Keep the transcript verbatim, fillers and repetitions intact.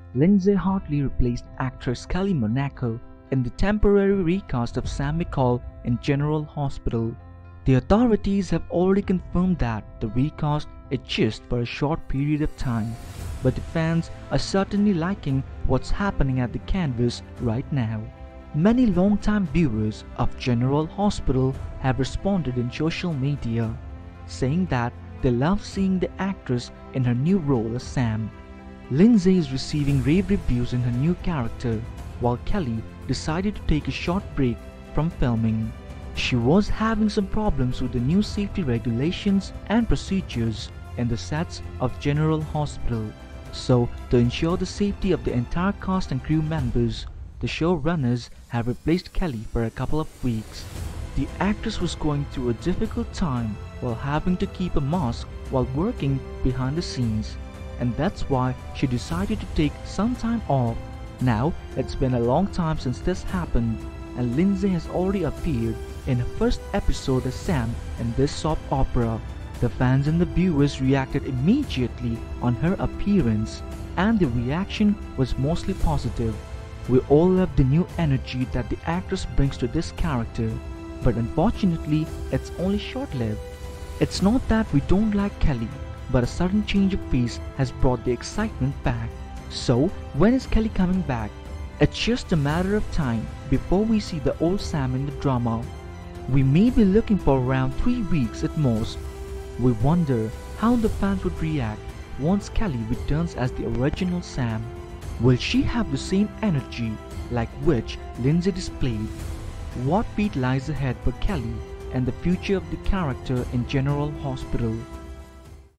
Lindsay Hartley replaced actress Kelly Monaco in the temporary recast of Sam McCall in General Hospital. The authorities have already confirmed that the recast is just for a short period of time, but the fans are certainly liking what's happening at the canvas right now. Many long-time viewers of General Hospital have responded in social media, saying that they love seeing the actress in her new role as Sam. Lindsay is receiving rave reviews in her new character, while Kelly decided to take a short break from filming. She was having some problems with the new safety regulations and procedures in the sets of General Hospital. So, to ensure the safety of the entire cast and crew members, the showrunners have replaced Kelly for a couple of weeks. The actress was going through a difficult time while having to keep a mask while working behind the scenes, and that's why she decided to take some time off. Now, it's been a long time since this happened, and Lindsay has already appeared in her first episode as Sam in this soap opera. The fans and the viewers reacted immediately on her appearance, and the reaction was mostly positive. We all love the new energy that the actress brings to this character, but unfortunately, it's only short-lived. It's not that we don't like Kelly, but a sudden change of pace has brought the excitement back. So, when is Kelly coming back? It's just a matter of time before we see the old Sam in the drama. We may be looking for around three weeks at most. We wonder how the fans would react once Kelly returns as the original Sam. Will she have the same energy like which Lindsay displayed? What fate lies ahead for Kelly and the future of the character in General Hospital?